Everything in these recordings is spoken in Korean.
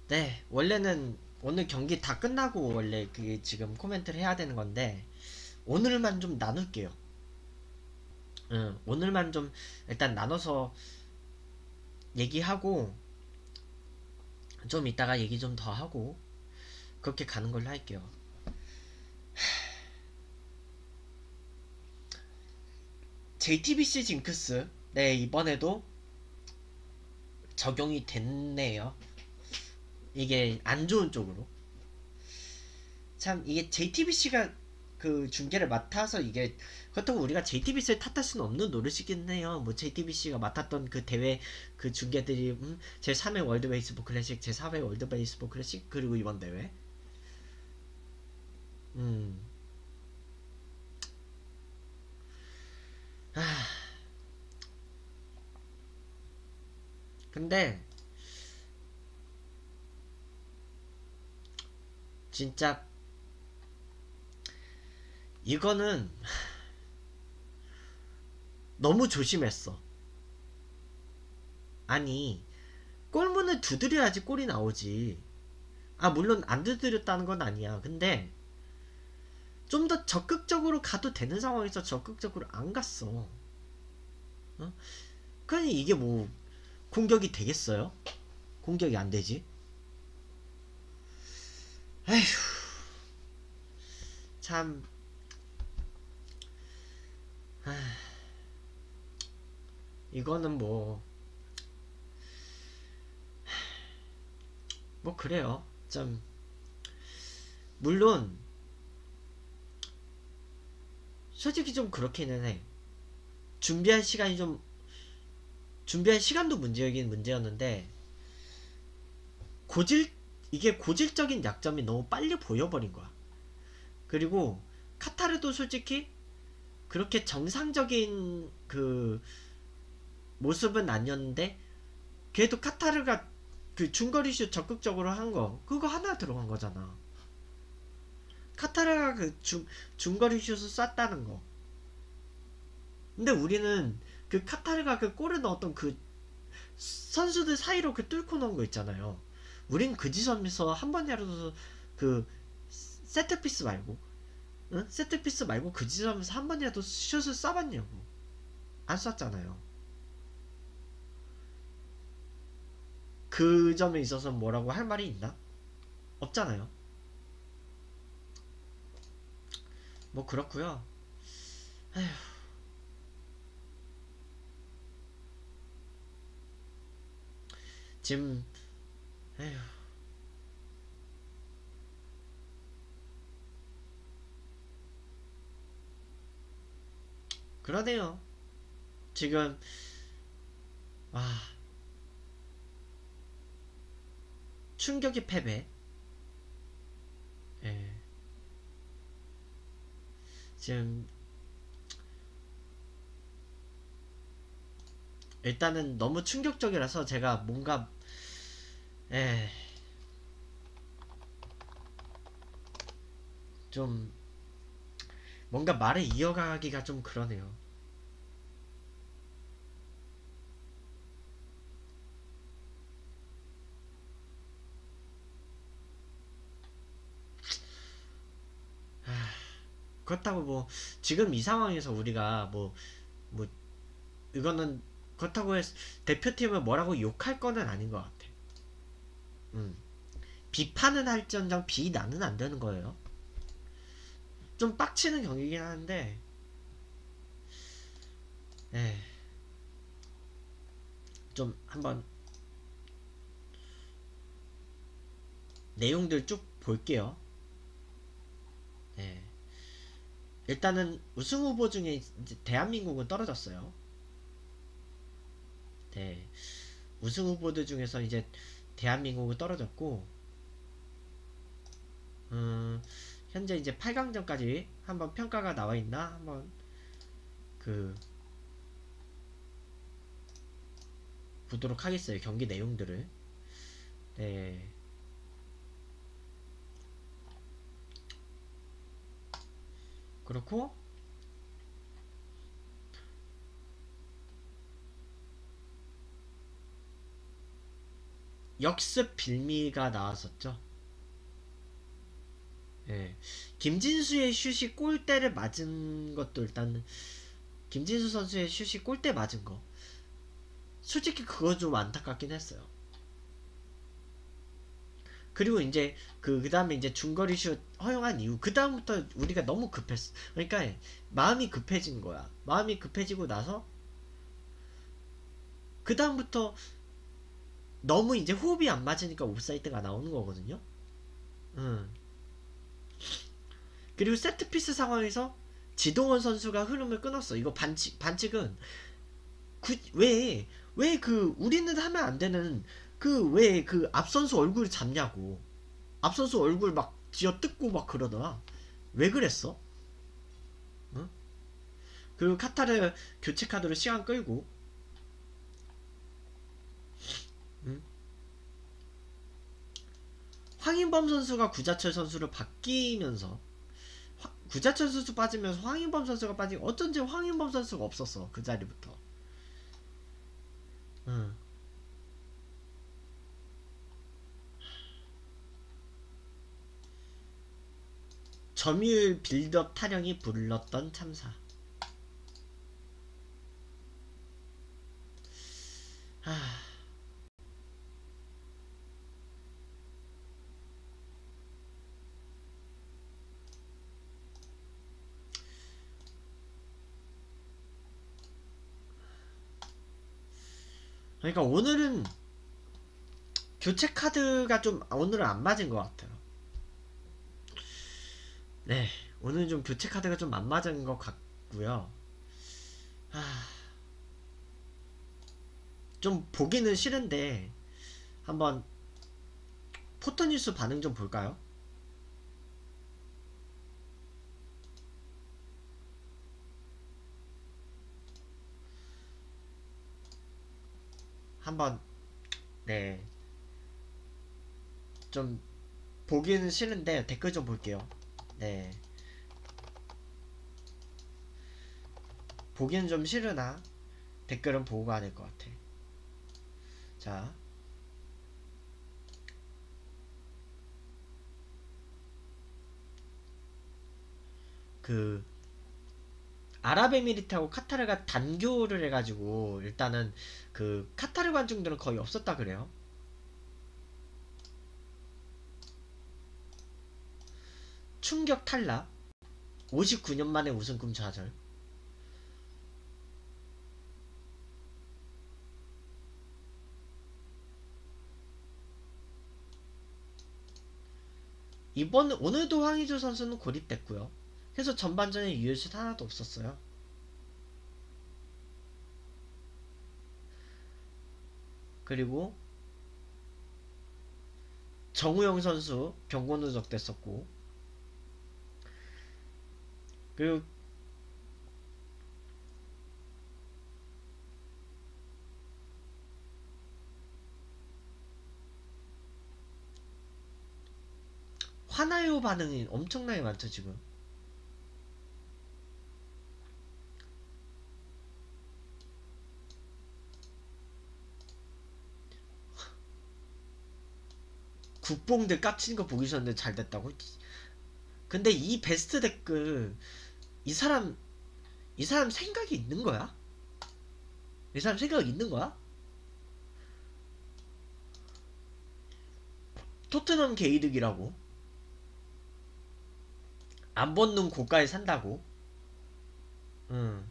네, 원래는 오늘 경기 다 끝나고 원래 그게 지금 코멘트를 해야 되는 건데 오늘만 좀 나눌게요. 응, 오늘만 좀 일단 나눠서 얘기하고 좀 이따가 얘기 좀 더 하고 그렇게 가는 걸로 할게요. JTBC 징크스. 네, 이번에도 적용이 됐네요. 이게 안 좋은 쪽으로. 참 이게 JTBC가 그 중계를 맡아서 이게 그렇다고 우리가 JTBC를 탓할 수는 없는 노릇이긴 해요. 뭐 JTBC가 맡았던 그 대회 그 중계들이 제3회 월드 베이스볼 클래식, 제4회 월드 베이스볼 클래식 그리고 이번 대회. 음. 아, 근데 진짜 이거는 너무 조심했어. 아니, 골문을 두드려야지 골이 나오지. 아, 물론 안 두드렸다는 건 아니야. 근데 좀 더 적극적으로 가도 되는 상황에서 적극적으로 안 갔어. 어? 그러니 이게 뭐 공격이 되겠어요? 공격이 안 되지. 에휴, 참, 이거는 뭐 그래요. 좀, 물론, 솔직히 좀 그렇기는 해. 준비할 시간이 좀, 준비할 시간도 문제이긴 문제였는데, 고질, 이게 고질적인 약점이 너무 빨리 보여버린 거야. 그리고, 카타르도 솔직히, 그렇게 정상적인 그 모습은 아니었는데, 그래도 카타르가 그 중거리 슛 적극적으로 한 거, 그거 하나 들어간 거잖아. 카타르가 그 중거리 슛을 쐈다는 거. 근데 우리는 그 카타르가 그 골을 넣었던 그 선수들 사이로 그 뚫고 넣은 거 있잖아요. 우린 그 지점에서 한 번이라도 그 세트피스 말고, 응? 세트피스 말고 그 지점에서 한 번이라도 슛을 쏴봤냐고. 안 쐈잖아요. 그 점에 있어서 뭐라고 할 말이 있나? 없잖아요. 뭐 그렇고요. 지금 에휴, 그러네요. 지금 아 충격의 패배. 예. 지금 일단은 너무 충격적이라서 제가 뭔가 예, 좀 뭔가 말을 이어가기가 좀 그러네요. 그렇다고 뭐 지금 이 상황에서 우리가 뭐 이거는 그렇다고 해서 대표팀을 뭐라고 욕할 거는 아닌 것 같아. 음. 비판은 할지언정 비난은 안 되는 거예요. 좀 빡치는 경기긴 한데, 에, 좀 한번 내용들 쭉 볼게요. 예. 일단은 우승 후보 중에 이제 대한민국은 떨어졌어요. 네. 우승 후보들 중에서 이제 대한민국은 떨어졌고, 음, 현재 이제 8강전까지 한번 평가가 나와 있나? 한번 그 보도록 하겠어요. 경기 내용들을. 네. 그렇고, 역습 빌미가 나왔었죠. 예. 김진수의 슛이 골대를 맞은 것도 일단 김진수 선수의 슛이 골대 맞은 거 솔직히 그거 좀 안타깝긴 했어요. 그리고 이제 그 다음에 이제 중거리 슛 허용한 이후 그 다음부터 우리가 너무 급했어. 그러니까 마음이 급해진 거야. 마음이 급해지고 나서 그 다음부터 너무 이제 호흡이 안 맞으니까 옵사이드가 나오는 거거든요. 그리고 세트피스 상황에서 지동원 선수가 흐름을 끊었어. 이거 반칙은 왜 그 우리는 하면 안 되는 그 왜 그 앞선수 얼굴 잡냐고. 앞선수 얼굴 막 쥐어뜯고 막 그러더라. 왜 그랬어? 응? 그리고 카타르 교체 카드로 시간 끌고 응? 황인범 선수가 구자철 선수로 바뀌면서 구자철 선수 빠지면서 황인범 선수가 빠지고 어쩐지 황인범 선수가 없었어. 그 자리부터. 응. 점유율 빌드업 타령이 불렀던 참사. 하... 그러니까 오늘은 교체 카드가 좀 오늘은 안 맞은 것 같아요. 네, 오늘은 좀 교체 카드가 좀 안 맞은 것 같고요. 좀 보기는 싫은데 한번 포토뉴스 반응 좀 볼까요? 한번 네, 좀 보기는 싫은데 댓글 좀 볼게요. 네, 보기는 좀 싫으나 댓글은 보고 가야 될 것 같아. 자, 그 아랍에미리트하고 카타르가 단교를 해가지고 일단은 그 카타르 관중들은 거의 없었다 그래요. 충격 탈락. 59년 만에 우승금 좌절. 이번 오늘도 황의조 선수는 고립됐고요. 그래서 전반전에 유효슛 하나도 없었어요. 그리고 정우영 선수 경고 누적됐었고, 그리고 화나요 반응이 엄청나게 많죠 지금. 국뽕들 깝치는 거 보기 전에 잘 됐다고? 근데 이 베스트 댓글 이 사람 이 사람 생각이 있는 거야? 이 사람 생각이 있는 거야? 토트넘 개이득이라고? 안 벗는 고가에 산다고? 응.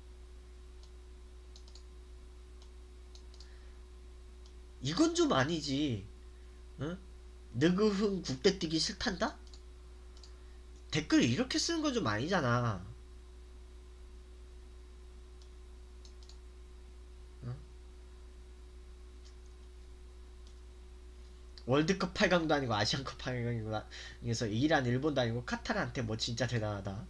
이건 좀 아니지. 응? 느그흥 국대 뛰기 싫단다? 댓글 이렇게 쓰는 건 좀 아니잖아. 응? 월드컵 8강도 아니고 아시안컵 8강에서 이란 일본도 아니고 카타르한테 뭐 진짜 대단하다.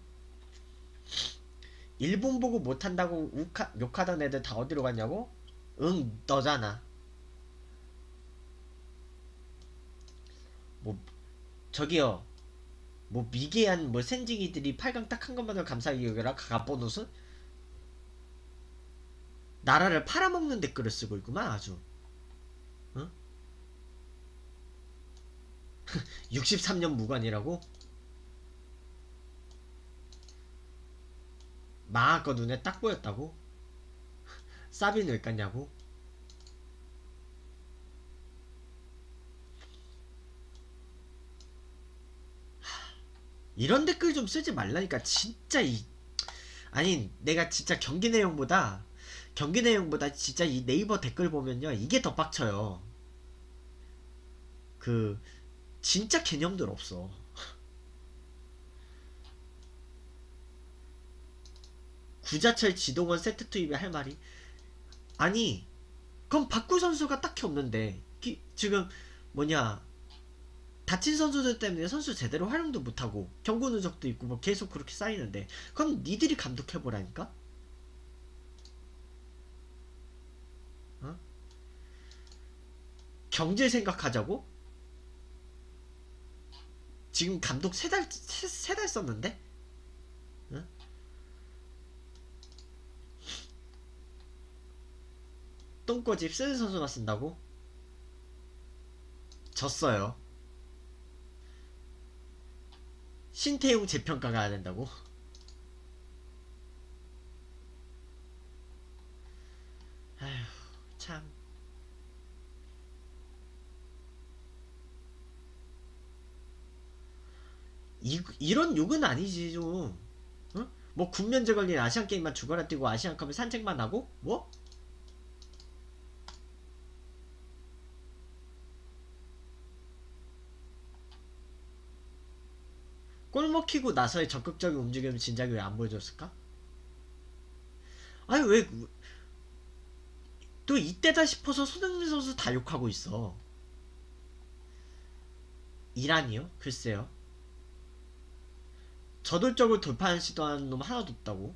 일본 보고 못한다고 욕하던 애들 다 어디로 갔냐고? 응, 너잖아. 뭐 저기요, 뭐 미개한 뭐 센징이들이 8강 딱 한 것만으로 감사하게 여겨라. 가가보노스 나라를 팔아먹는 댓글을 쓰고 있구만 아주. 응? 63년 무관이라고? 망할 거 눈에 딱 보였다고? 사비는 왜 깠냐고? 이런 댓글 좀 쓰지 말라니까 진짜. 아니 내가 진짜 경기 내용보다 진짜 이 네이버 댓글 보면요 이게 더 빡쳐요. 그 진짜 개념들 없어. 구자철 지동원 세트 투입에 할 말이, 아니 그럼 박구 선수가 딱히 없는데 지금 뭐냐 다친 선수들 때문에 선수 제대로 활용도 못하고 경고 누적도 있고 뭐 계속 그렇게 쌓이는데 그럼 니들이 감독해보라니까? 어? 경제 생각하자고? 지금 감독 세 달 썼는데? 어? 똥꼬집 쓰는 선수만 쓴다고? 졌어요. 신태용 재평가 가야 된다고? 아휴 참. 이런 욕은 아니지 좀. 어? 뭐 군면제 걸린 아시안게임만 죽어라 뛰고 아시안컵에 산책만 하고? 뭐? 골 먹히고 나서의 적극적인 움직임을 진작에 왜 안 보여줬을까? 아니 왜 또 이때다 싶어서 손흥민 선수 다 욕하고 있어. 이란이요? 글쎄요. 저돌적으로 돌파하는 시도하는 놈 하나도 없다고.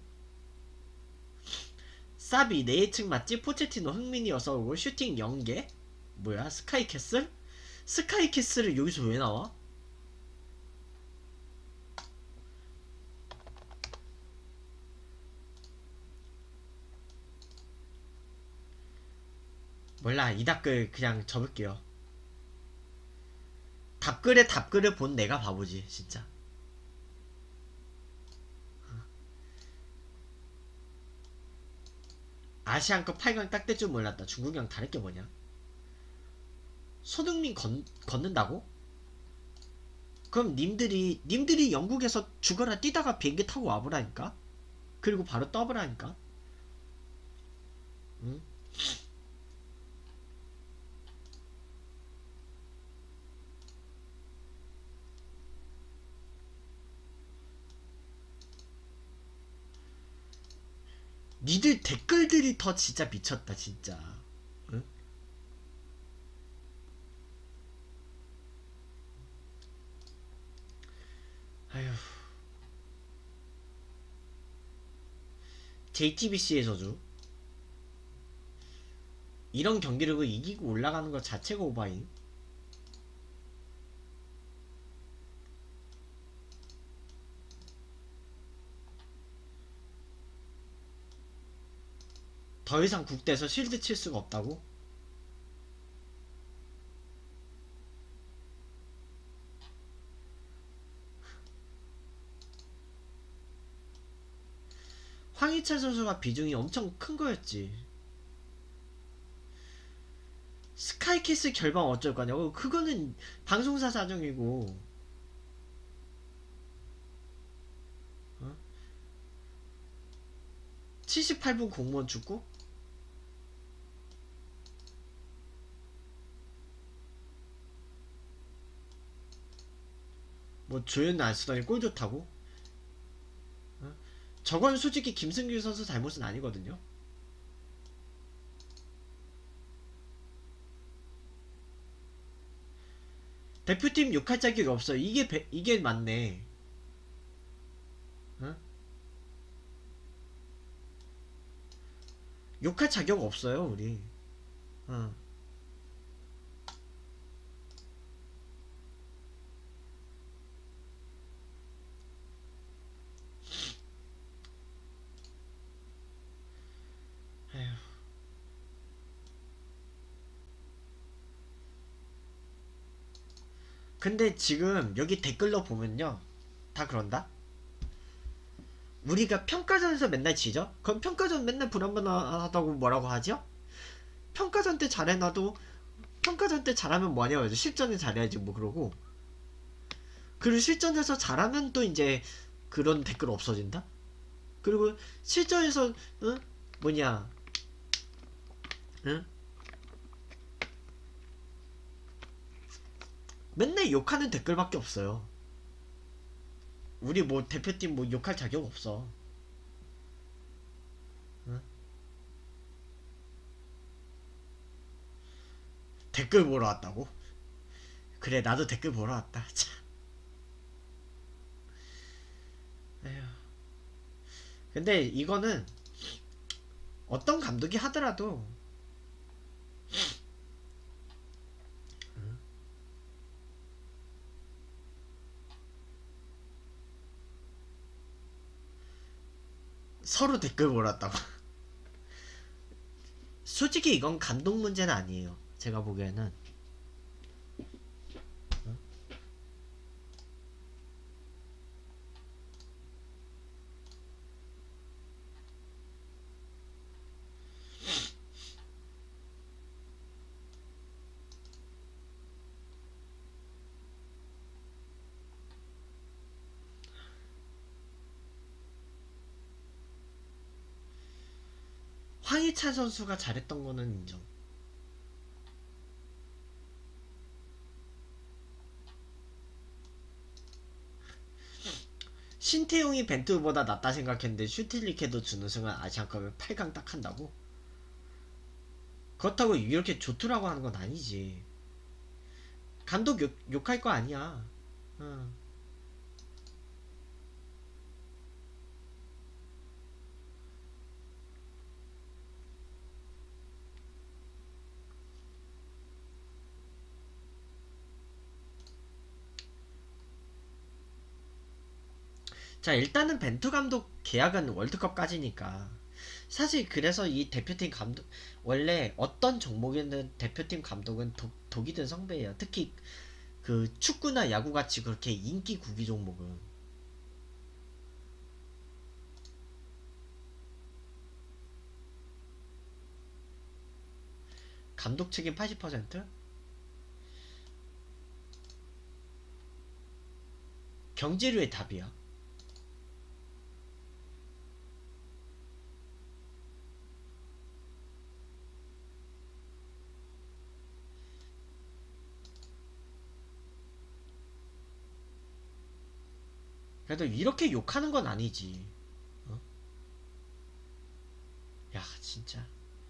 사비 내 예측 맞지? 포체티노 흥민이어서 오고 슈팅 0개? 뭐야 스카이캐슬? 스카이캐슬을 여기서 왜 나와? 몰라 이 답글 그냥 접을게요. 답글을 본 내가 바보지 진짜. 아시안컵 8강 딱 될 줄 몰랐다. 중국이랑 다를 게 뭐냐? 손흥민 걷는다고? 그럼 님들이 영국에서 죽어라 뛰다가 비행기 타고 와보라니까? 그리고 바로 떠보라니까? 응? 니들 댓글들이 더 진짜 미쳤다 진짜. 응? 아휴. JTBC의 저주. 이런 경기력을 이기고 올라가는 것 자체가 오바임. 더 이상 국대에서 실드 칠 수가 없다고? 황희찬 선수가 비중이 엄청 큰 거였지. 스카이캐슬 결방 어쩔 거냐고? 그거는 방송사 사정이고. 어? 78분 공무원 축구? 뭐 조현우 안 쓰더니 골 좋다고? 어? 저건 솔직히 김승규 선수 잘못은 아니거든요. 대표팀 욕할 자격이 없어. 이게 맞네. 어? 욕할 자격 없어요 우리. 어. 에휴. 근데 지금 여기 댓글로 보면요, 다 그런다. 우리가 평가전에서 맨날 지죠? 그럼 평가전 맨날 불안불안하다고 뭐라고 하죠? 평가전 때 잘해놔도 평가전 때 잘하면 뭐하냐고 하죠. 실전에 잘해야지 뭐 그러고. 그리고 실전에서 잘하면 또 이제 그런 댓글 없어진다? 그리고 실전에서 응? 뭐냐 응? 맨날 욕하는 댓글밖에 없어요. 우리 뭐 대표팀 뭐 욕할 자격 없어. 응? 댓글 보러 왔다고? 그래 나도 댓글 보러 왔다. 참. 에휴. 근데 이거는 어떤 감독이 하더라도 응? 서로 댓글 보러 왔다고. 솔직히 이건 감독 문제는 아니에요. 제가 보기에는. 응? 황희찬 선수가 잘했던 거는 인정. 신태용이 벤투보다 낫다 생각했는데 슈틸리케도 주는 순간 아시안컵에 8강 딱 한다고? 그렇다고 이렇게 좋더라고 하는 건 아니지. 감독 욕할 거 아니야. 응. 자, 일단은 벤투 감독 계약은 월드컵까지니까. 사실 그래서 이 대표팀 감독, 원래 어떤 종목이든 대표팀 감독은 독이든 성배예요. 특히 그 축구나 야구 같이 그렇게 인기 구기 종목은. 감독 책임 80%? 경지류의 답이야. 그래도 이렇게 욕하는 건 아니지. 어? 야, 진짜.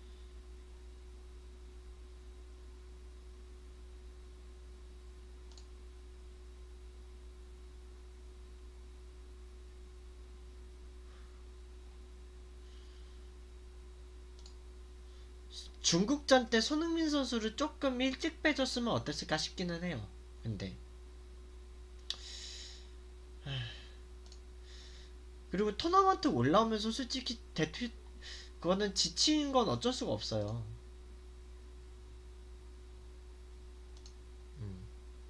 중국전 때 손흥민 선수를 조금 일찍 빼줬으면 어땠을까 싶기는 해요. 근데 그리고 토너먼트 올라오면서 솔직히 대표 그거는 지친 건 어쩔 수가 없어요. 음.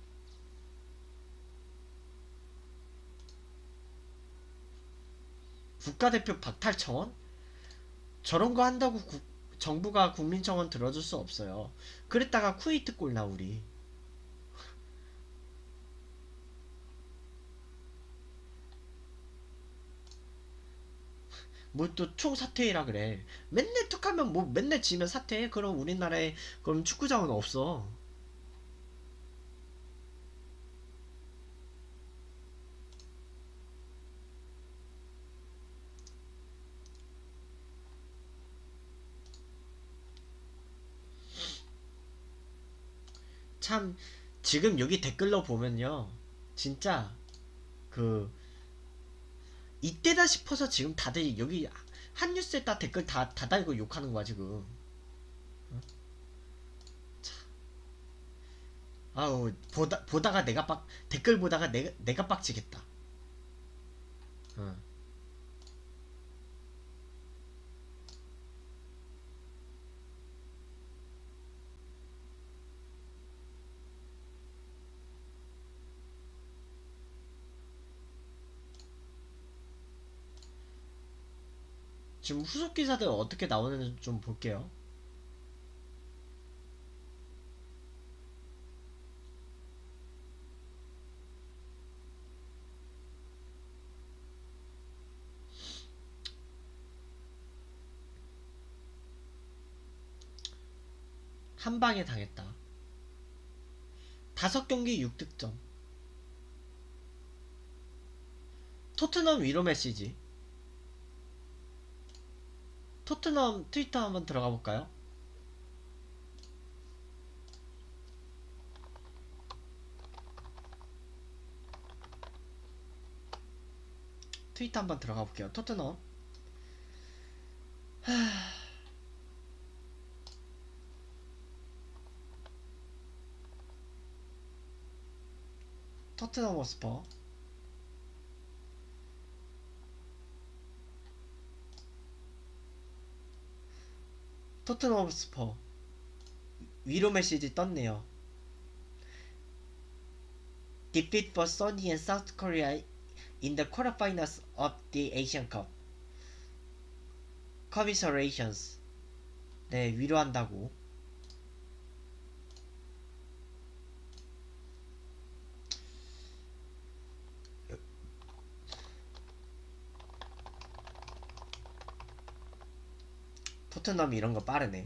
국가대표 박탈 청원? 저런 거 한다고 정부가 국민청원 들어줄 수 없어요. 그랬다가 쿠웨이트 꼴 나 우리. 뭐 또 총사퇴해라 그래. 맨날 툭하면 뭐 맨날 지면 사퇴해? 그럼 우리나라에 그럼 축구장은 없어. 참 지금 여기 댓글로 보면요. 진짜 그 이때다 싶어서 지금 다들 여기 한 뉴스에다 댓글 다 달고 욕하는 거야 지금. 어? 아우 보다가 내가 빡 댓글 보다가 내가 빡치겠다. 어. 지금 후속 기사들 어떻게 나오는지 좀 볼게요. 한 방에 당했다. 5경기 6득점. 토트넘 위로 메시지. 토트넘 트위터 한번 들어가 볼까요? 트위터 한번 들어가 볼게요. 토트넘. 토트넘 호스퍼. 토트넘 호스퍼 위로 메시지 떴네요. Defeat for Sony and South Korea in the quarterfinals of the Asian Cup. Commiserations. 네, 위로한다고. 토트넘이 이런 거 빠르네.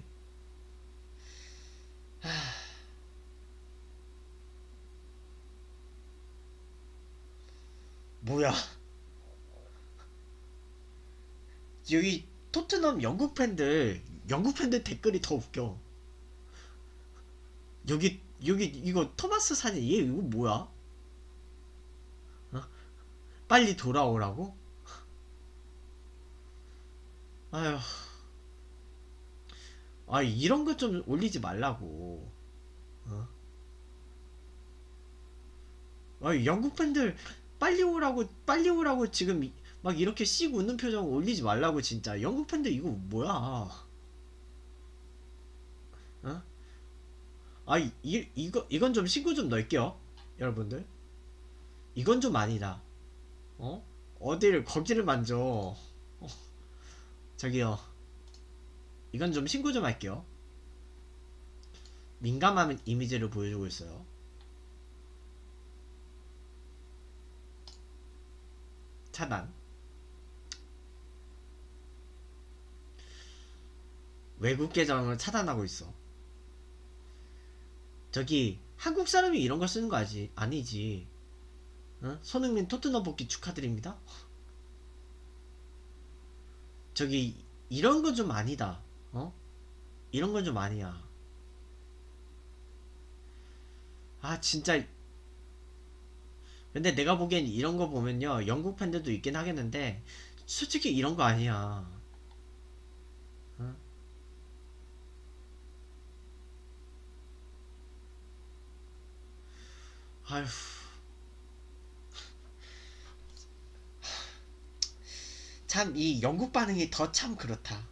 뭐야? 여기 토트넘 영국 팬들 댓글이 더 웃겨. 여기 이거 토마스 사진 얘 이거 뭐야? 어? 빨리 돌아오라고? 아휴. 아 이런 거 좀 올리지 말라고. 어? 아 영국 팬들 빨리 오라고 지금 막 이렇게 씩 웃는 표정 올리지 말라고 진짜. 영국 팬들 이거 뭐야? 어? 아 이건 좀 신고 좀 넣을게요 여러분들. 이건 좀 아니다. 어? 어디를 거기를 만져. 저기요. 이건 좀 신고 좀 할게요. 민감한 이미지를 보여주고 있어요. 차단. 외국 계정을 차단하고 있어. 저기 한국 사람이 이런 거 쓰는 거 아니지. 어? 손흥민 토트넘 복귀 축하드립니다. 저기 이런 건 좀 아니다. 어? 이런 건 좀 아니야. 아 진짜. 근데 내가 보기엔 이런 거 보면요 영국 팬들도 있긴 하겠는데 솔직히 이런 거 아니야. 어? 아휴. 참 이 영국 반응이 더 참 그렇다.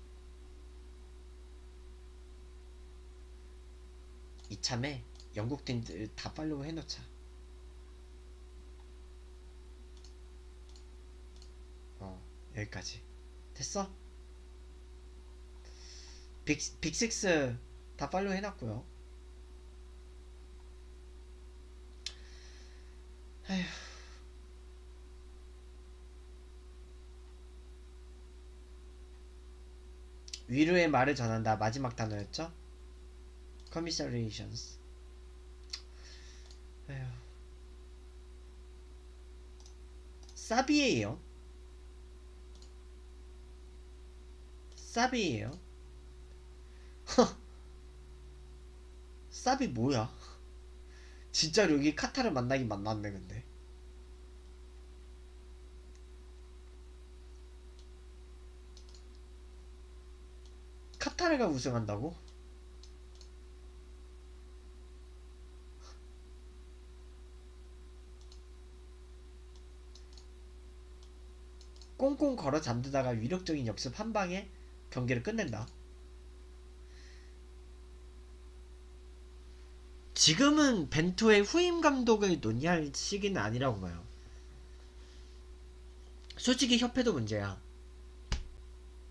이참에 영국 팀들 다 팔로우 해놓자. 여기까지 됐어? 빅식스 다 팔로우 해놨고요. 아휴. 위로의 말을 전한다. 마지막 단어였죠? Commiserations. 에휴. 사비예요. 사비예요. 사비 뭐야? 진짜로 여기 카타르 만나긴 만났네. 근데 카타르가 우승한다고? 꽁꽁 걸어 잠들다가 위력적인 역습 한방에 경기를 끝낸다. 지금은 벤투의 후임 감독을 논의할 시기는 아니라고 봐요. 솔직히 협회도 문제야.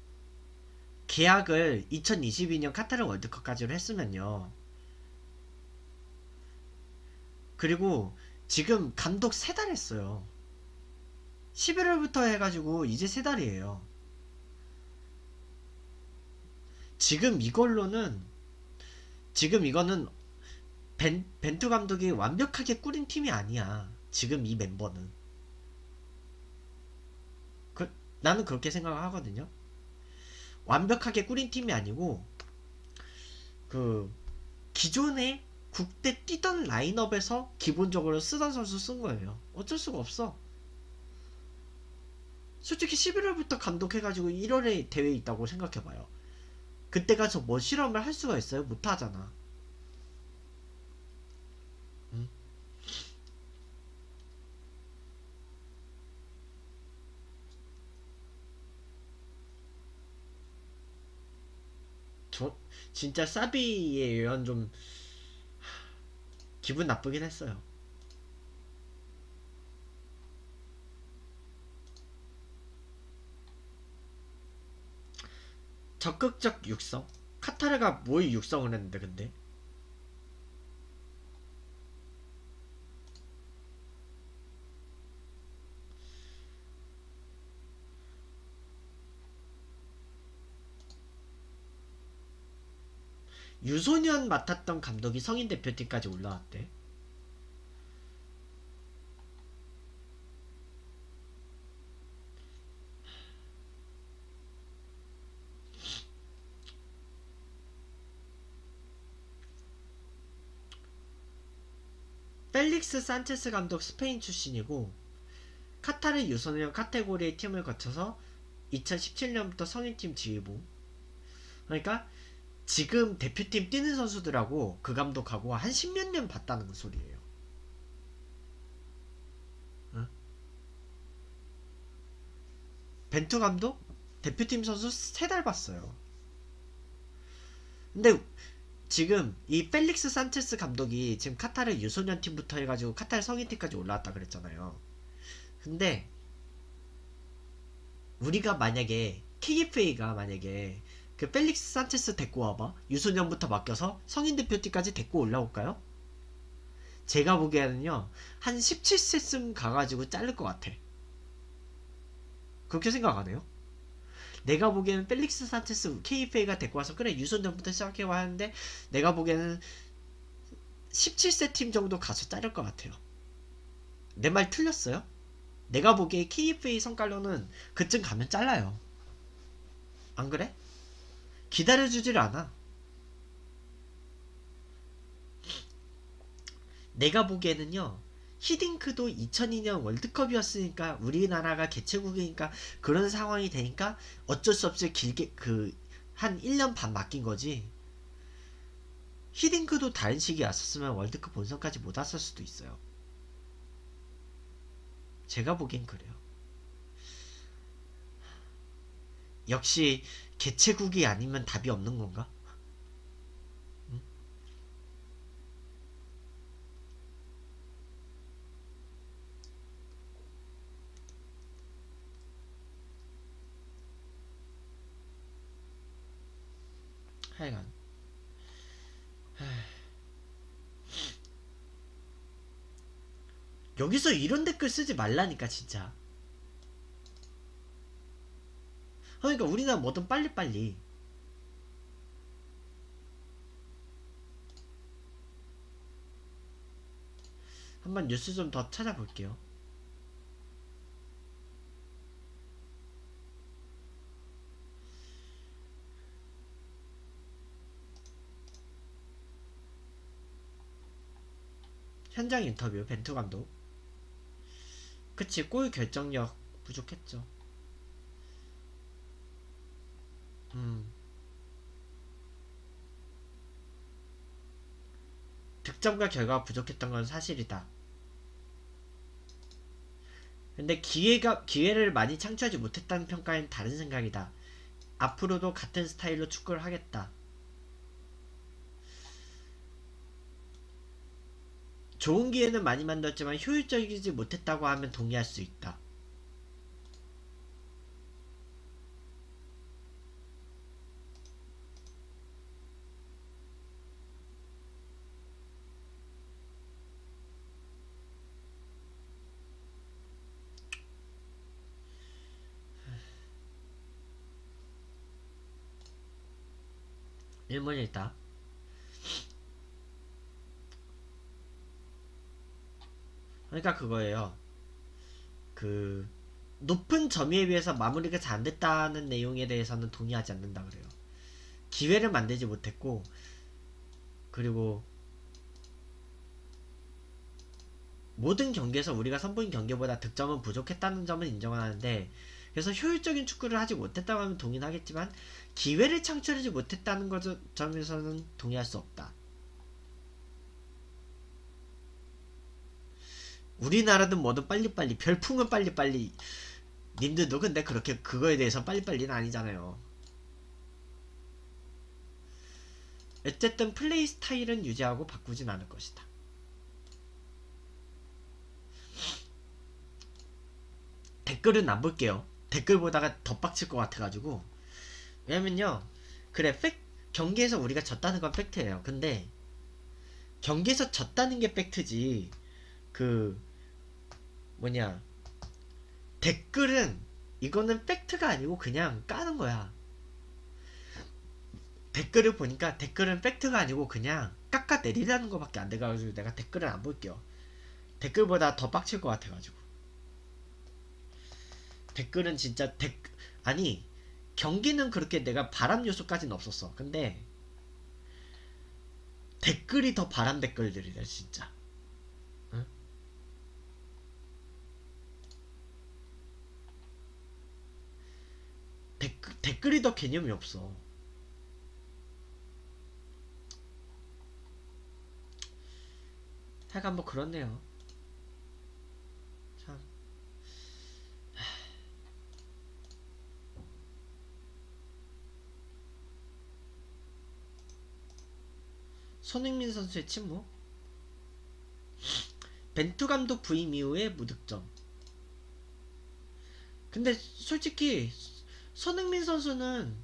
계약을 2022년 카타르 월드컵까지로 했으면요. 그리고 지금 감독 3달 했어요. 11월부터 해가지고 이제 3달이에요. 지금 이거는 벤투 감독이 완벽하게 꾸린 팀이 아니야. 지금 이 멤버는. 나는 그렇게 생각을 하거든요. 완벽하게 꾸린 팀이 아니고 그 기존에 국대 뛰던 라인업에서 기본적으로 쓰던 선수 쓴 거예요. 어쩔 수가 없어. 솔직히 11월부터 감독해가지고 1월에 대회 있다고 생각해봐요. 그때 가서 뭐 실험을 할 수가 있어요? 못하잖아. 응? 저 진짜 사비의 예언 좀 기분 나쁘긴 했어요. 적극적 육성? 카타르가 뭘 육성을 했는데 근데? 유소년 맡았던 감독이 성인 대표팀까지 올라왔대. 펠릭스 산체스 감독 스페인 출신이고 카타르 유소년 카테고리의 팀을 거쳐서 2017년부터 성인팀 지휘부. 그러니까 지금 대표팀 뛰는 선수들하고 그 감독하고 한 10몇 년 봤다는 소리예요. 응? 벤투 감독? 대표팀 선수 3달 봤어요. 근데 지금 이 펠릭스 산체스 감독이 지금 카타르 유소년 팀부터 해가지고 카타르 성인팀까지 올라왔다 그랬잖아요. 근데 우리가 만약에 KFA가 만약에 그 펠릭스 산체스 데리고 와봐, 유소년부터 맡겨서 성인 대표팀까지 데리고 올라올까요? 제가 보기에는요 한 17세쯤 가가지고 자를 것 같아. 그렇게 생각 안 해요? 내가 보기에는 펠릭스 산체스 KFA가 데리고 와서 그래 유소년부터 시작해와 하는데 내가 보기에는 17세 팀 정도 가서 자를 것 같아요. 내 말 틀렸어요? 내가 보기에 KFA 성깔로는 그쯤 가면 잘라요. 안 그래? 기다려주질 않아. 내가 보기에는요 히딩크도 2002년 월드컵이었으니까 우리나라가 개최국이니까 그런 상황이 되니까 어쩔 수 없이 길게 한 1년 반 맡긴 거지. 히딩크도 다른 시기에 왔었으면 월드컵 본선까지 못 왔을 수도 있어요. 제가 보기엔 그래요. 역시 개최국이 아니면 답이 없는 건가? 응? 하여간 여기서 이런 댓글 쓰지 말라니까 진짜. 그러니까 우리나라 뭐든 빨리빨리. 한번 뉴스 좀 더 찾아볼게요. 현장 인터뷰 벤투 감독. 그치, 골 결정력 부족했죠. 득점과 결과가 부족했던 건 사실이다. 근데 기회를 많이 창출하지 못했다는 평가는 다른 생각이다. 앞으로도 같은 스타일로 축구를 하겠다. 좋은 기회는 많이 만들었지만 효율적이지 못했다고 하면 동의할 수 있다. 일본 일다. 그러니까 그거예요. 그 높은 점유에 비해서 마무리가 잘 안 됐다는 내용에 대해서는 동의하지 않는다 그래요. 기회를 만들지 못했고, 그리고 모든 경기에서 우리가 선보인 경기보다 득점은 부족했다는 점은 인정하는데, 그래서 효율적인 축구를 하지 못했다고 하면 동의는 하겠지만 기회를 창출하지 못했다는 점에서는 동의할 수 없다. 우리나라든 뭐든 빨리빨리, 별풍은 빨리빨리. 님들도 근데 그렇게 그거에 대해서 빨리빨리는 아니잖아요. 어쨌든 플레이 스타일은 유지하고 바꾸진 않을 것이다. 댓글은 안 볼게요. 댓글 보다가 더 빡칠 것 같아가지고. 왜냐면요, 그래, 경기에서 우리가 졌다는 건 팩트예요. 근데 경기에서 졌다는 게 팩트지, 그 뭐냐, 댓글은 이거는 팩트가 아니고 그냥 까는 거야. 댓글을 보니까 댓글은 팩트가 아니고 그냥 깎아내리라는 거밖에 안 돼가지고 내가 댓글을 안 볼게요. 댓글보다 더 빡칠 것 같아가지고. 댓글은 진짜 아니, 경기는 그렇게 내가 바람 요소까지는 없었어. 근데 댓글이 더 바람 댓글들이래 진짜. 응? 댓글이 더 개념이 없어. 하여간 뭐 그렇네요. 참. 손흥민 선수의 침묵. 벤투 감독 부임 이후에 무득점. 근데 솔직히 손흥민 선수는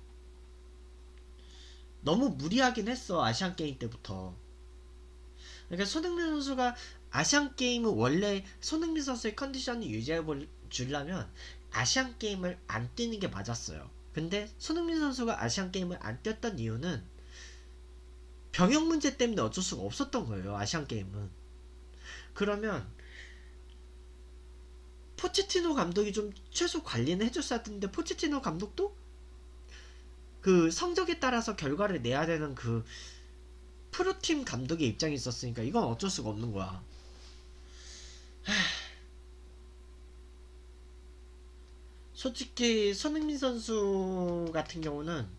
너무 무리하긴 했어. 아시안 게임 때부터. 그러니까 손흥민 선수가 아시안 게임은 원래 손흥민 선수의 컨디션을 유지해 주려면 아시안 게임을 안 뛰는 게 맞았어요. 근데 손흥민 선수가 아시안 게임을 안 뛰었던 이유는 병역 문제 때문에 어쩔 수가 없었던 거예요. 아시안 게임은. 그러면 포체티노 감독이 좀 최소 관리는 해줬어야 했는데, 포체티노 감독도 그 성적에 따라서 결과를 내야 되는 그 프로팀 감독의 입장이 있었으니까 이건 어쩔 수가 없는 거야. 솔직히 손흥민 선수 같은 경우는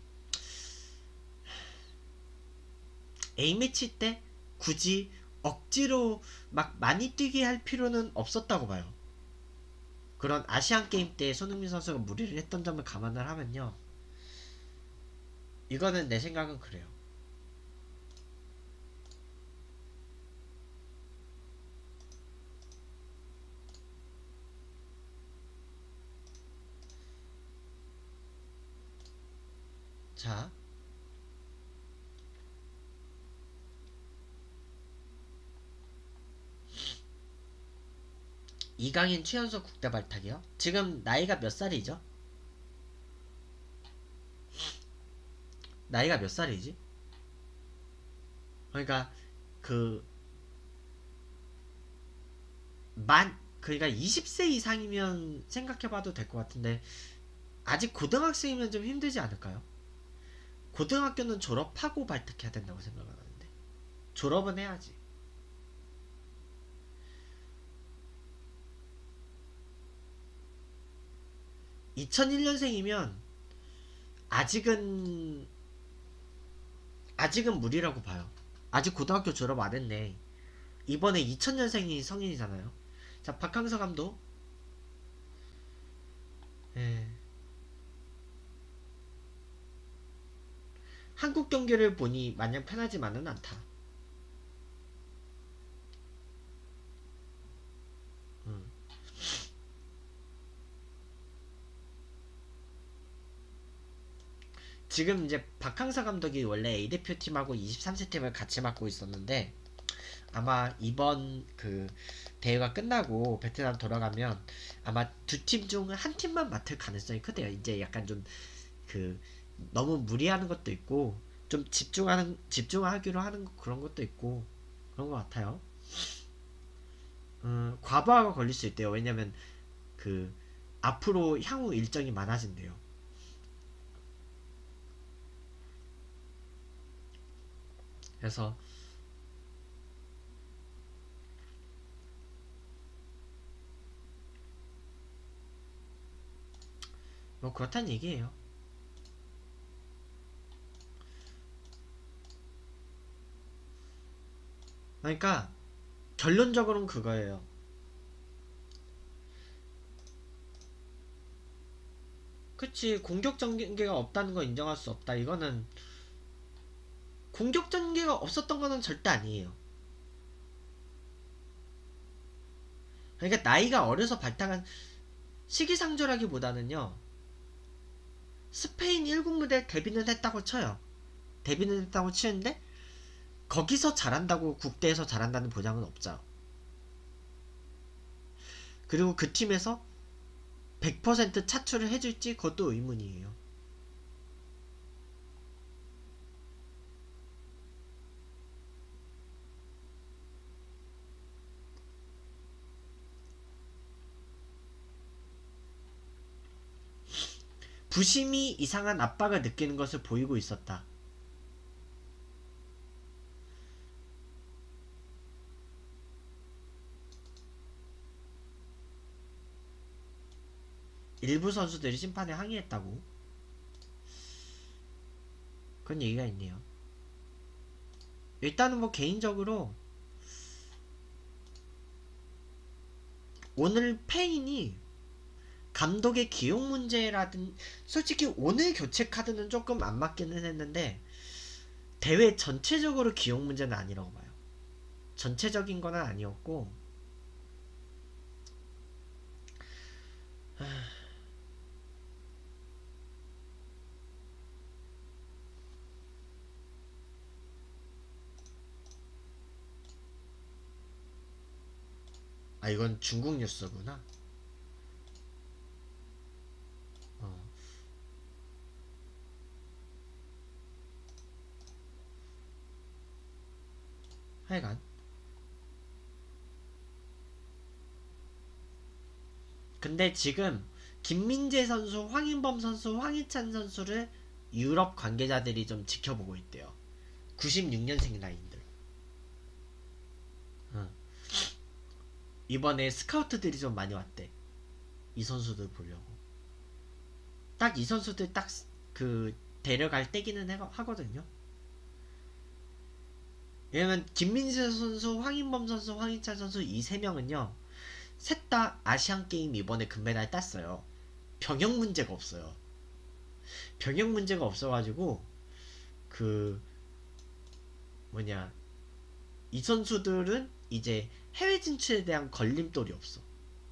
A매치 때 굳이 억지로 막 많이 뛰게 할 필요는 없었다고 봐요. 그런 아시안 게임 때 손흥민 선수가 무리를 했던 점을 감안을 하면요, 이거는 내 생각은 그래요. 자, 이강인 최연소 국대 발탁이요? 지금 나이가 몇 살이죠? 나이가 몇 살이지? 그러니까 그 그러니까 20세 이상이면 생각해봐도 될 것 같은데, 아직 고등학생이면 좀 힘들지 않을까요? 고등학교는 졸업하고 발탁해야 된다고 생각을 하는데, 졸업은 해야지. 2001년생이면 아직은 무리라고 봐요. 아직 고등학교 졸업 안 했네. 이번에 2000년생이 성인이잖아요. 자, 박항서 감독. 예. 한국 경기를 보니 마냥 편하지만은 않다. 음. 지금 이제 박항서 감독이 원래 A대표팀하고 23세 팀을 같이 맡고 있었는데, 아마 이번 그 대회가 끝나고 베트남 돌아가면 아마 두 팀 중 한 팀만 맡을 가능성이 크대요. 이제 약간 좀 그 너무 무리하는 것도 있고, 좀 집중하기로 하는 그런 것도 있고 그런 것 같아요. 과부하가 걸릴 수 있대요. 왜냐면 그 앞으로 향후 일정이 많아진대요. 그래서 뭐 그렇다는 얘기예요. 그러니까 결론적으로는 그거예요. 그치, 공격 전개가 없다는 거 인정할 수 없다. 이거는 공격 전개가 없었던 거는 절대 아니에요. 그러니까 나이가 어려서 발탁한 시기상조라기보다는요, 스페인 1국 무대 데뷔는 했다고 쳐요. 데뷔는 했다고 치는데 거기서 잘한다고 국대에서 잘한다는 보장은 없죠. 그리고 그 팀에서 100% 차출을 해줄지 그것도 의문이에요. 부심이 이상한 압박을 느끼는 것을 보이고 있었다. 일부 선수들이 심판에 항의했다고? 그런 얘기가 있네요. 일단은 뭐 개인적으로 오늘 페인이 감독의 기용 문제라든 솔직히 오늘 교체 카드는 조금 안 맞기는 했는데 대회 전체적으로 기용 문제는 아니라고 봐요. 전체적인 건 아니었고 아 이건 중국 뉴스구나. 하여간 근데 지금 김민재 선수, 황인범 선수, 황희찬 선수를 유럽 관계자들이 좀 지켜보고 있대요. 96년생 라인들. 이번에 스카우트들이 좀 많이 왔대. 이 선수들 보려고. 딱 이 선수들 딱 그 데려갈 때기는 하거든요. 왜냐면 김민재 선수, 황인범 선수, 황희찬 선수 이 세 명은요. 셋 다 아시안 게임 이번에 금메달 땄어요. 병역 문제가 없어요. 병역 문제가 없어가지고 그 뭐냐 이 선수들은 이제 해외 진출에 대한 걸림돌이 없어.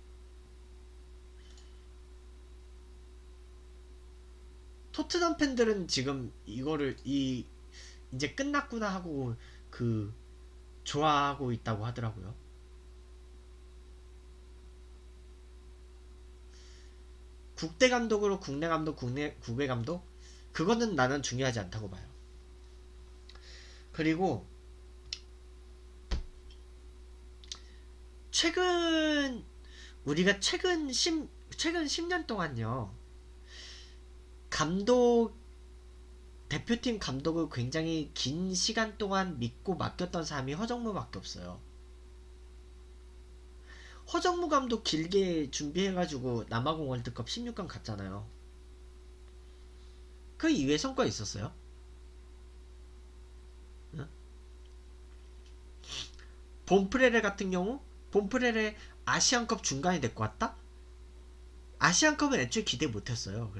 토트넘 팬들은 지금 이거를 이제 끝났구나 하고 그 좋아하고 있다고 하더라고요. 국대 감독으로 국내 감독, 국외 감독 그거는 나는 중요하지 않다고 봐요. 그리고 우리가 최근 10년 동안요. 대표팀 감독을 굉장히 긴 시간 동안 믿고 맡겼던 사람이 허정무밖에 없어요. 허정무 감독 길게 준비해가지고 남아공 월드컵 16강 갔잖아요. 그 이외에 성과 있었어요? 응? 본프레레 같은 경우 본프레레 아시안컵 중간에 데리고 왔다? 아시안컵은 애초에 기대 못했어요.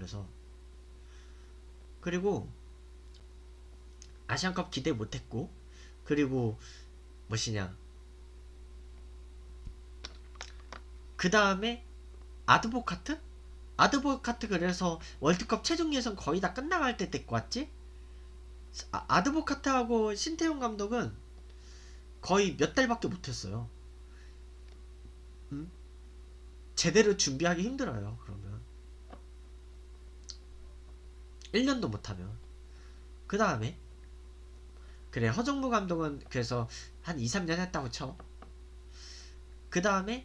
그리고 아시안컵 기대 못했고 그리고 무엇이냐 그 다음에 아드보카트? 아드보카트 그래서 월드컵 최종 예선 거의 다 끝나갈 때 데리고 왔지? 아드보카트하고 신태용 감독은 거의 몇 달밖에 못했어요. 제대로 준비하기 힘들어요. 그러면 1년도 못하면 그 다음에 그래, 허정무 감독은 그래서 한 2, 3년 했다고 쳐. 그 다음에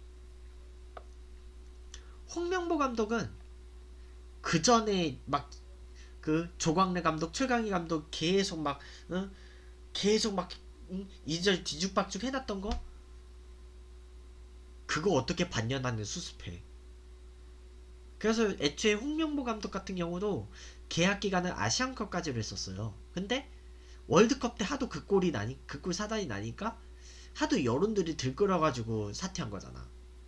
홍명보 감독은 그 전에 막 그 조광래 감독, 최강희 감독 계속 막 응? 계속 막 이절 뒤죽박죽 해놨던 거, 그거 어떻게 반년 안에 수습해. 그래서 애초에 홍명보 감독 같은 경우도 계약 기간을 아시안컵까지로 했었어요. 근데 월드컵 때 하도 그 꼴 사단이 나니까 하도 여론들이 들끓어가지고 사퇴한 거잖아.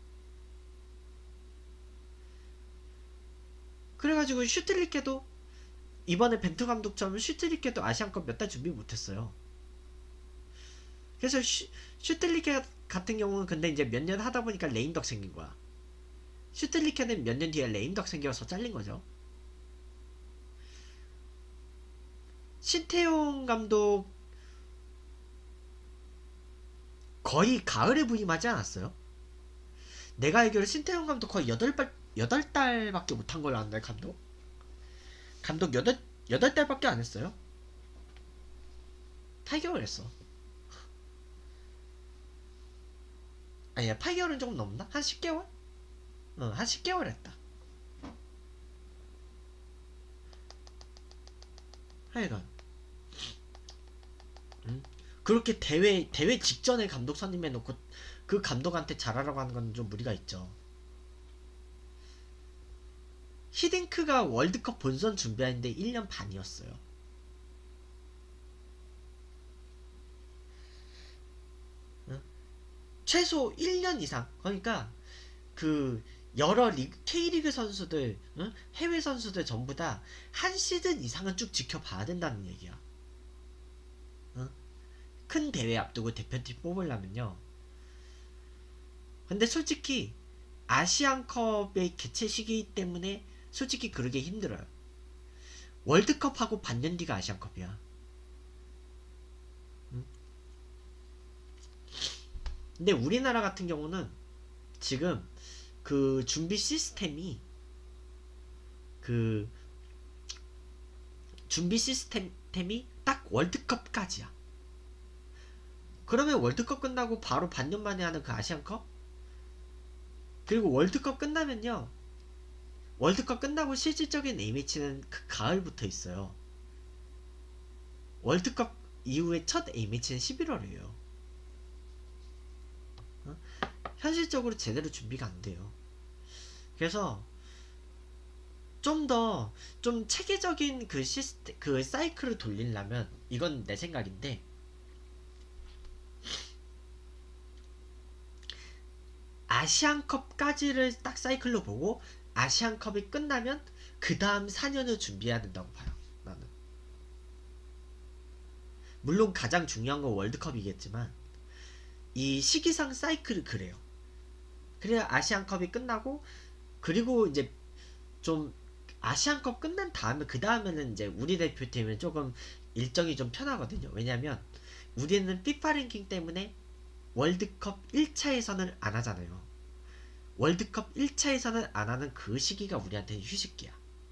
그래가지고 슈틸리케도 이번에 벤투 감독처럼 슈틸리케도 아시안컵 몇 달 준비 못했어요. 그래서 슈틸리케 같은 경우는 근데 이제 몇 년 하다 보니까 레임덕 생긴 거야. 슈틸리케는 몇 년 뒤에 레임덕 생겨서 잘린 거죠. 신태용 감독 거의 가을에 부임하지 않았어요? 내가 알기로 신태용 감독 거의 8달밖에 못한 걸로 아는데, 감독 8달밖에 안 했어요. 8개월 했어. 아니야, 8개월은 조금 넘나? 한 10개월? 한 10개월 했다. 하여간 그렇게 대회 직전에 감독 선임해놓고 그 감독한테 잘하라고 하는 건 좀 무리가 있죠. 히딩크가 월드컵 본선 준비하는데 1년 반이었어요. 최소 1년 이상. 그러니까 그 여러 K리그 선수들, 해외 선수들 전부 다 한 시즌 이상은 쭉 지켜봐야 된다는 얘기야. 큰 대회 앞두고 대표팀 뽑으려면요. 근데 솔직히 아시안컵의 개최 시기 때문에 솔직히 그러기 힘들어요. 월드컵하고 반년 뒤가 아시안컵이야. 근데 우리나라 같은 경우는 지금 그 준비 시스템이 그 준비 시스템이 딱 월드컵까지야. 그러면 월드컵 끝나고 바로 반년 만에 하는 그 아시안컵? 그리고 월드컵 끝나면요. 월드컵 끝나고 실질적인 A매치는 그 가을부터 있어요. 월드컵 이후에 첫 A매치는 11월이에요. 현실적으로 제대로 준비가 안 돼요. 그래서 좀 체계적인 그 시스템, 그 사이클을 돌리려면, 이건 내 생각인데, 아시안컵까지를 딱 사이클로 보고 아시안컵이 끝나면 그 다음 4년을 준비해야 된다고 봐요. 나는. 물론 가장 중요한 건 월드컵이겠지만 이 시기상 사이클을 그래요. 그래야 아시안컵이 끝나고, 그리고 이제 좀 아시안컵 끝난 다음에 그 다음에는 이제 우리 대표팀은 조금 일정이 좀 편하거든요. 왜냐면 우리는 FIFA 랭킹 때문에 월드컵 1차 예선을 안 하잖아요. 월드컵 1차 예선을 안 하는 그 시기가 우리한테는 휴식기야.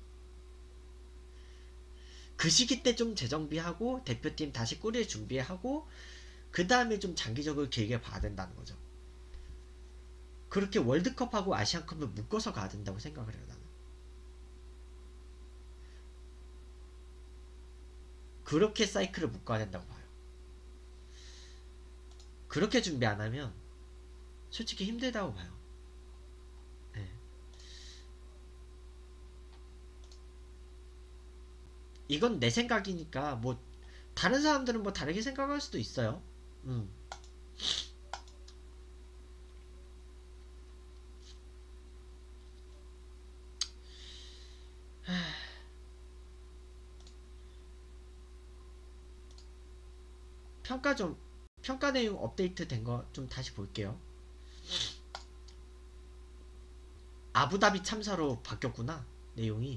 그 시기 때 좀 재정비하고 대표팀 다시 꾸릴 준비하고 그 다음에 좀 장기적으로 길게 봐야 된다는 거죠. 그렇게 월드컵하고 아시안컵을 묶어서 가야 된다고 생각을 해요, 나는. 그렇게 사이클을 묶어야 된다고 봐요. 그렇게 준비 안 하면 솔직히 힘들다고 봐요. 네. 이건 내 생각이니까 뭐 다른 사람들은 뭐 다르게 생각할 수도 있어요. 음. 평가 좀 평가 내용 업데이트 된 거 좀 다시 볼게요. 아부다비 참사로 바뀌었구나, 내용이.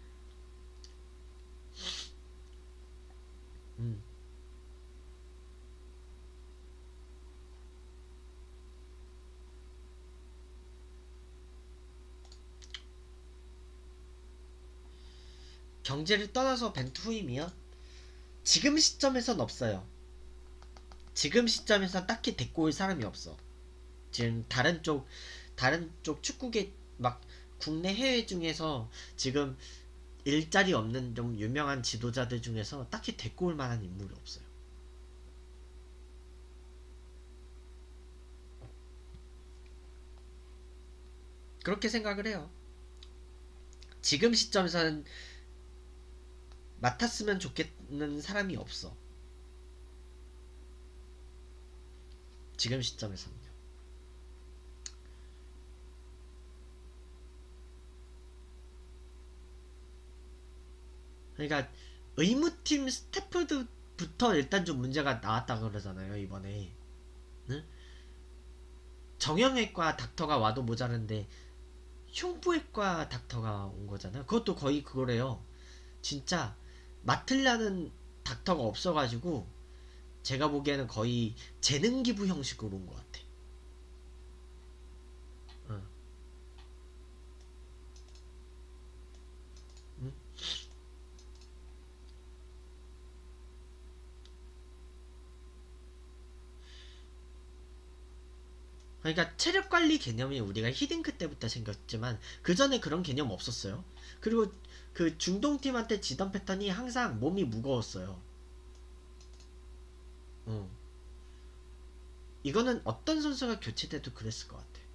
음. 경제를 떠나서 벤투 후임이요? 지금 시점에선 없어요. 지금 시점에선 딱히 데리고 올 사람이 없어. 지금 다른 쪽 축구계 막 국내 해외 중에서 지금 일자리 없는 좀 유명한 지도자들 중에서 딱히 데리고 올 만한 인물이 없어요. 그렇게 생각을 해요. 지금 시점에서는 맡았으면 좋겠는 사람이 없어. 지금 시점에서는요. 그러니까 의무팀 스태프부터 일단 좀 문제가 나왔다 그러잖아요, 이번에. 응? 정형외과 닥터가 와도 모자른데 흉부외과 닥터가 온 거잖아요. 그것도 거의 그거래요. 진짜 맡으려는 닥터가 없어가지고 제가 보기에는 거의 재능 기부 형식으로 온 것 같아. 어. 응? 그러니까 체력 관리 개념이 우리가 히딩크 때부터 생겼지만 그 전에 그런 개념 없었어요. 그리고 그 중동팀한테 지던 패턴이 항상 몸이 무거웠어요. 어. 이거는 어떤 선수가 교체돼도 그랬을 것 같아.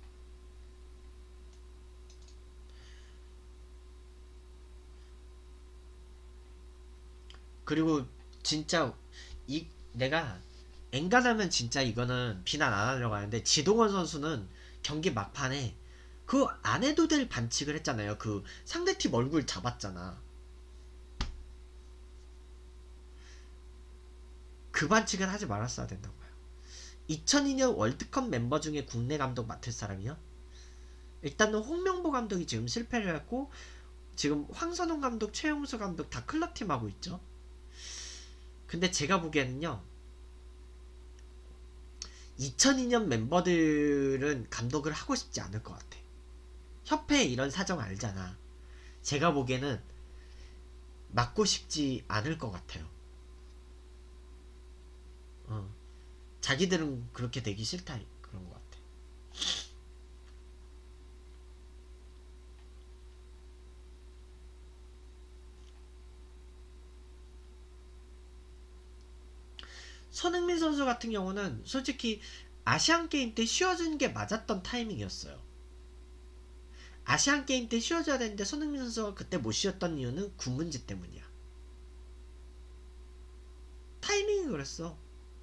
그리고 진짜 이 내가 엔간하면 진짜 이거는 비난 안 하려고 하는데 지동원 선수는 경기 막판에 그 안 해도 될 반칙을 했잖아요. 그 상대팀 얼굴 잡았잖아. 그 반칙은 하지 말았어야 된다고요. 2002년 월드컵 멤버 중에 국내 감독 맡을 사람이요? 일단은 홍명보 감독이 지금 실패를 했고 지금 황선홍 감독, 최용수 감독 다 클럽팀 하고 있죠. 근데 제가 보기에는요, 2002년 멤버들은 감독을 하고 싶지 않을 것 같아. 협회 이런 사정 알잖아. 제가 보기에는 맡고 싶지 않을 것 같아요. 어. 자기들은 그렇게 되기 싫다 그런 것 같아. 손흥민 선수 같은 경우는 솔직히 아시안 게임 때 쉬어준 게 맞았던 타이밍이었어요. 아시안 게임 때 쉬어줘야 되는데 손흥민 선수가 그때 못 쉬었던 이유는 군 문제 때문이야. 타이밍이 그랬어.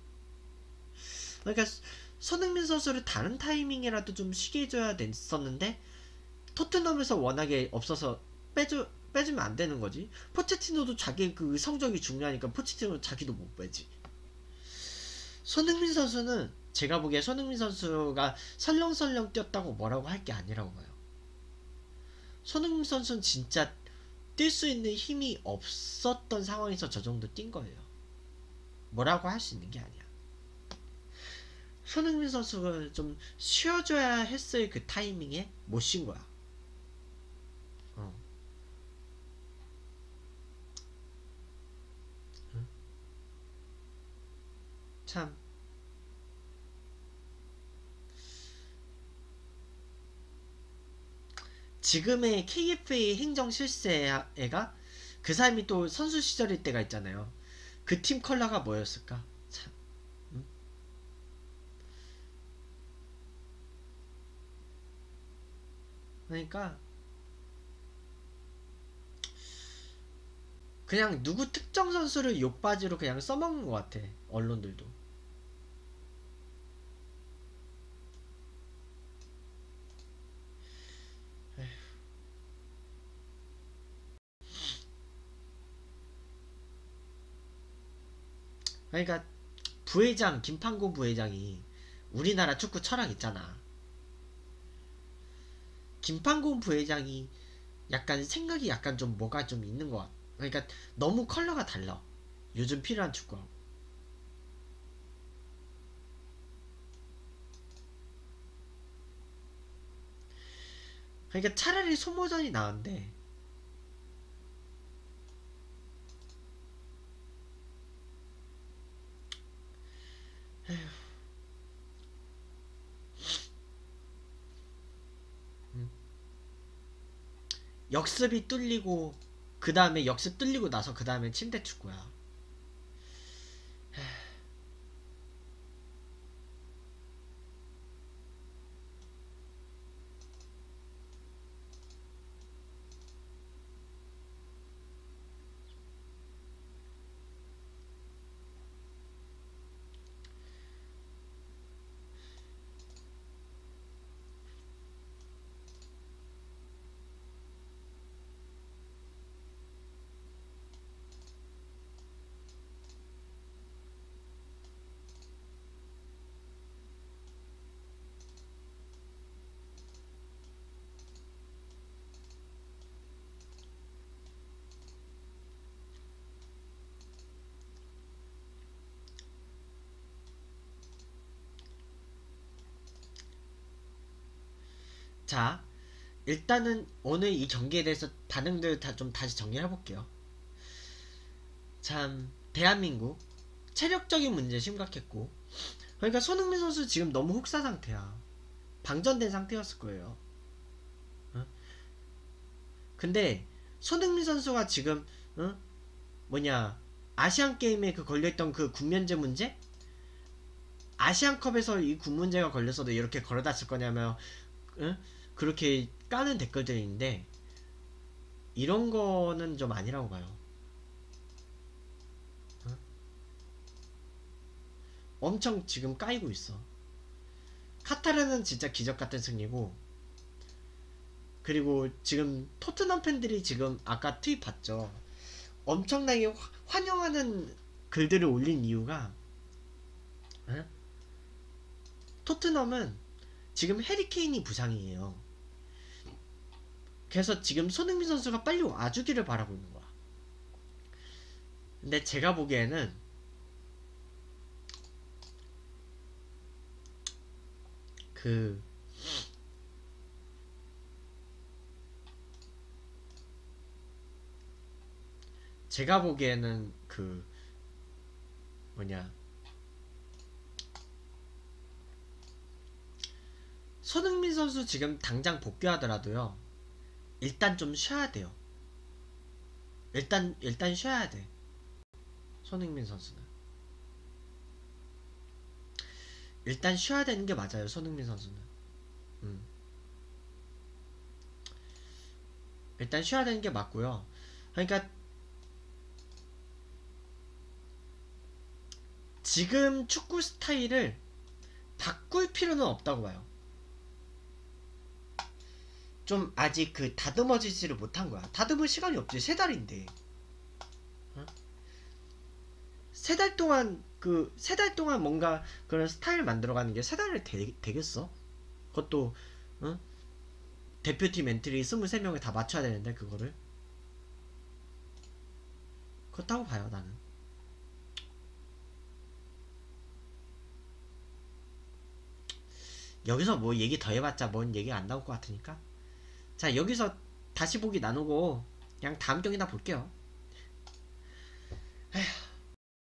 그러니까 손흥민 선수를 다른 타이밍이라도 좀 쉬게 해줘야 됐었는데 토트넘에서 워낙에 없어서 빼주면 안 되는 거지. 포체티노도 자기 그 성적이 중요하니까 포체티노 자기도 못 빼지. 손흥민 선수는 제가 보기에 손흥민 선수가 설렁설렁 뛰었다고 뭐라고 할 게 아니라고 봐요. 손흥민 선수는 진짜 뛸 수 있는 힘이 없었던 상황에서 저 정도 뛴 거예요. 뭐라고 할 수 있는 게 아니야. 손흥민 선수가 좀 쉬어줘야 했을 그 타이밍에 못 쉰 거야. 어. 참 지금의 KFA 행정 실세가 그 사람이 또 선수 시절일 때가 있잖아요. 그 팀 컬러가 뭐였을까? 참. 음? 그러니까 그냥 누구 특정 선수를 욕바지로 그냥 써먹는 것 같아. 언론들도. 그러니까 부회장 김판곤 부회장이 우리나라 축구 철학 있잖아. 김판곤 부회장이 약간 생각이 약간 좀 뭐가 좀 있는 것 같아. 그러니까 너무 컬러가 달라. 요즘 필요한 축구하고. 그러니까 차라리 소모전이 나은데 역습이 뚫리고 그 다음에 역습 뚫리고 나서 그 다음에 침대 축구야. 자, 일단은 오늘 이 경기에 대해서 반응들 다 좀 다시 정리를 해볼게요. 참, 대한민국 체력적인 문제 심각했고, 그러니까 손흥민 선수 지금 너무 혹사 상태야. 방전된 상태였을 거예요. 어? 근데 손흥민 선수가 지금 뭐냐, 아시안 게임에 그 걸려있던 그 군면제 문제? 아시안컵에서 이 군 문제가 걸렸어도 이렇게 걸어다 쓸 거냐면 그렇게 까는 댓글들이 있는데, 이런 거는 좀 아니라고 봐요. 엄청 지금 까이고 있어. 카타르는 진짜 기적 같은 승리고, 그리고 지금 토트넘 팬들이 지금 아까 트윗 봤죠. 엄청나게 환영하는 글들을 올린 이유가, 토트넘은 지금 해리케인이 부상이에요. 그래서 지금 손흥민 선수가 빨리 와주기를 바라고 있는 거야. 근데 제가 보기에는 제가 보기에는 뭐냐, 손흥민 선수 지금 당장 복귀하더라도요, 일단 좀 쉬어야 돼요. 일단 쉬어야 돼. 손흥민 선수는 일단 쉬어야 되는 게 맞아요. 손흥민 선수는 일단 쉬어야 되는 게 맞고요. 그러니까 지금 축구 스타일을 바꿀 필요는 없다고 봐요. 좀 아직 다듬어지지를 못한 거야. 다듬을 시간이 없지. 3달인데. 세 달 동안 세 달 동안 뭔가 그런 스타일 만들어가는 게 3달이 되겠어? 그것도 대표팀 엔트리 23명을 다 맞춰야 되는데 그거를 그렇다고 봐요 나는. 여기서 뭐 얘기 더 해봤자 뭔 얘기가 안 나올 것 같으니까, 자 여기서 다시 보기 나누고 그냥 다음 경기나 볼게요.